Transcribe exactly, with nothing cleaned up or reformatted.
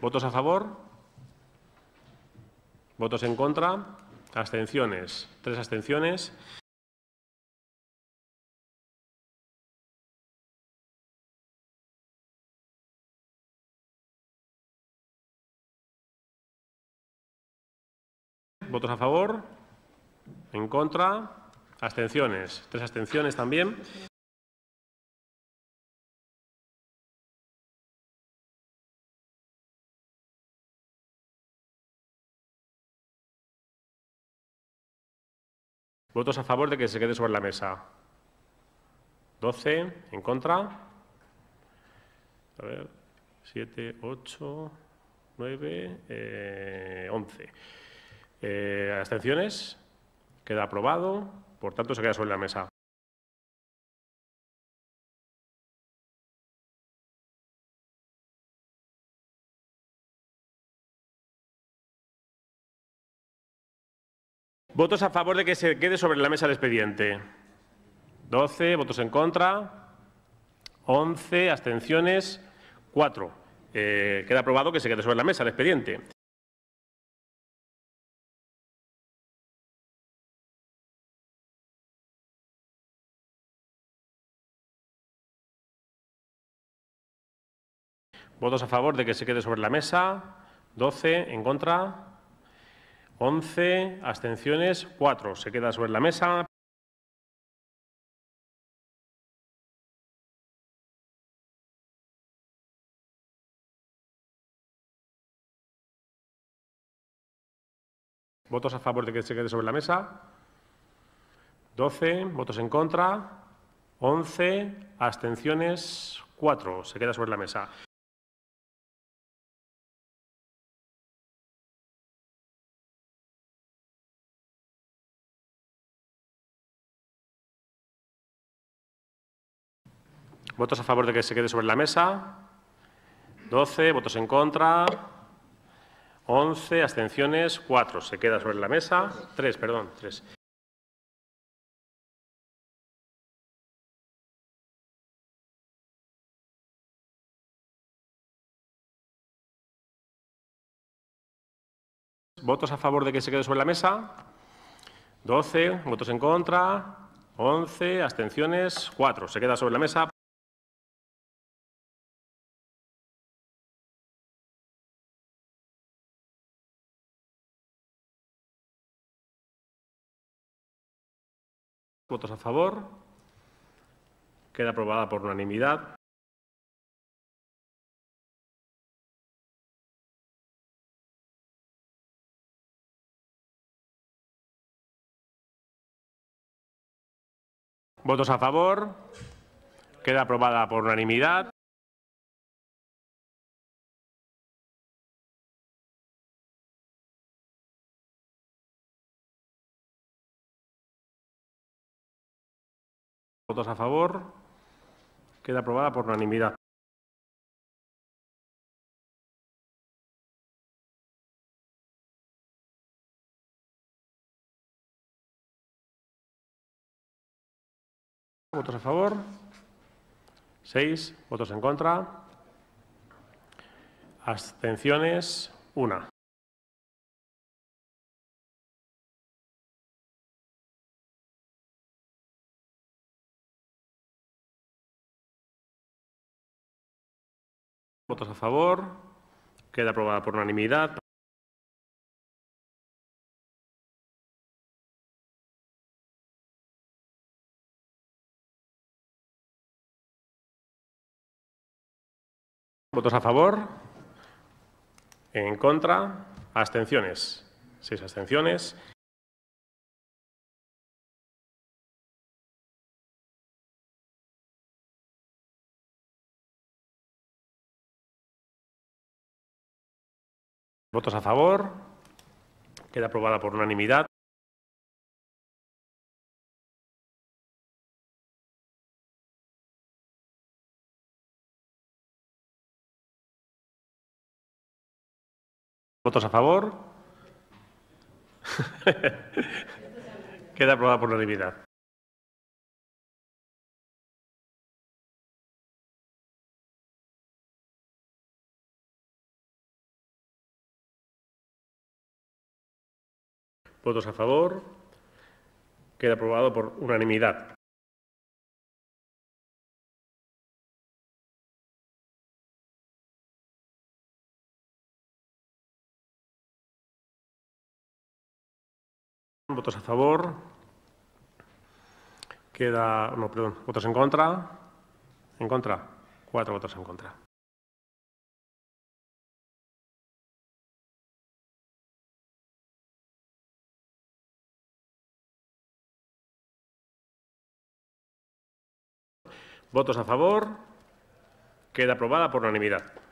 ¿Votos a favor? ¿Votos en contra? Abstenciones. Tres abstenciones. ¿Votos a favor? ¿En contra? Abstenciones. Tres abstenciones también. ¿Votos a favor de que se quede sobre la mesa? doce. ¿En contra? A ver, siete, ocho, nueve, eh, once. Eh, ¿Abstenciones? Queda aprobado. Por tanto, se queda sobre la mesa. ¿Votos a favor de que se quede sobre la mesa el expediente? doce. ¿Votos en contra? once. ¿Abstenciones? cuatro. Eh, queda aprobado que se quede sobre la mesa el expediente. ¿Votos a favor de que se quede sobre la mesa? doce. ¿En contra? once. ¿Abstenciones? cuatro. Se queda sobre la mesa. ¿Votos a favor de que se quede sobre la mesa? doce. ¿Votos en contra? once. ¿Abstenciones? cuatro. Se queda sobre la mesa. ¿Votos a favor de que se quede sobre la mesa? doce. ¿Votos en contra? once. ¿Abstenciones? cuatro. Se queda sobre la mesa. tres, perdón. tres. ¿Votos a favor de que se quede sobre la mesa? doce. ¿Votos en contra? once. ¿Abstenciones? cuatro. Se queda sobre la mesa. ¿Votos a favor? Queda aprobada por unanimidad. ¿Votos a favor? Queda aprobada por unanimidad. ¿Votos a favor? Queda aprobada por unanimidad. ¿Votos a favor? seis. ¿Votos en contra? Abstenciones. una. ¿Votos a favor? Queda aprobada por unanimidad. ¿Votos a favor? ¿En contra? Abstenciones. seis abstenciones. ¿Votos a favor? Queda aprobada por unanimidad. ¿Votos a favor? Queda aprobada por unanimidad. Votos a favor. Queda aprobado por unanimidad. Votos a favor. Queda, no, perdón, votos en contra. En contra. Cuatro votos en contra. Votos a favor. Queda aprobada por unanimidad.